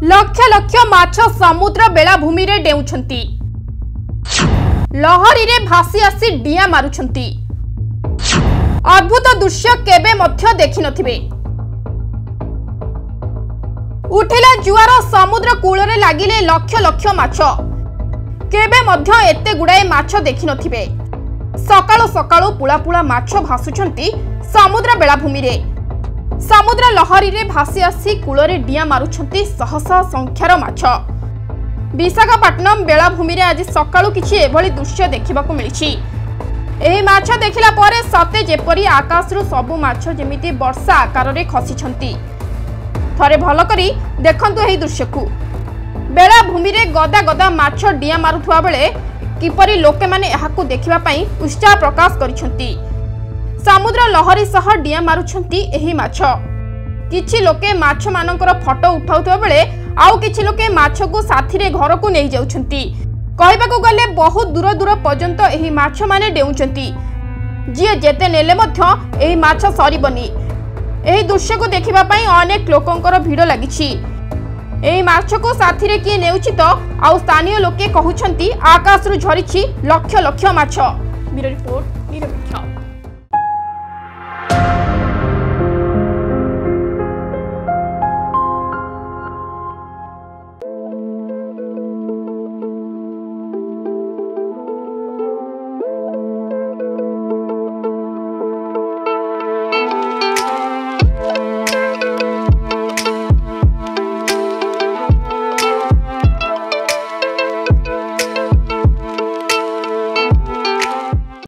लक्ष लक्ष माछ समुद्र बेलाभूमि रे डेउछंती लहरी रे भासी आसी डिया मारुछंती। अद्भुत दृश्य केबे मध्य देखि नथिबे। उठिला जुआर समुद्र कूल रे लागिले लक्ष लक्ष माछ। केबे मध्य एते गुडाए माछ देखि नथिबे। सकाळो सकाळो पुला पुला माछ भासुछंती समुद्र बेलाभूमि रे। समुद्र लहरी रे भासी आसी कूलरे डिया मारुछंती शह शह संख्यार माछ। विशाखापट्टनम बेलाभूमि रे आज सकाळु किछि एभली दृश्य देखिबाकू मिलिछि। एही माछ देखिला परे सते जेपरी आकाशरु सबु माछ जेमिति वर्षा आकार रे खसिछंती। थरे भल करी देखंतु एही दृश्य को। बेलाभूमि रे गदा गदा माछ डिया मारुथुवा बेले किपरि लोके माने एहाकू देखिबा पई उत्साह प्रकाश करिछंती। समुद्र लहरी सह डिया मारुछंती एही माछ। किछि लोके माछ मानकर फोटो उठाउथबा बेले आउ किछि लोके माछ को साथी रे घर को नै जाउछंती। कहबाकू गले बहुत दूर दूर पर्यंत एही माछ माने डेउछंती। जिए जेते नेले मध्य एही माछ सरीबनी। एही दृश्य को देखिबा पई अनेक लोकंकर भीड़ लागिछि। एही माछ को साथी रे किए नेउछि तो आउ स्थानीय लोके कहउछंती आकाश रु झरिछि लक्ष लक्ष माछ। ब्यूरो रिपोर्ट निरपेक्ष।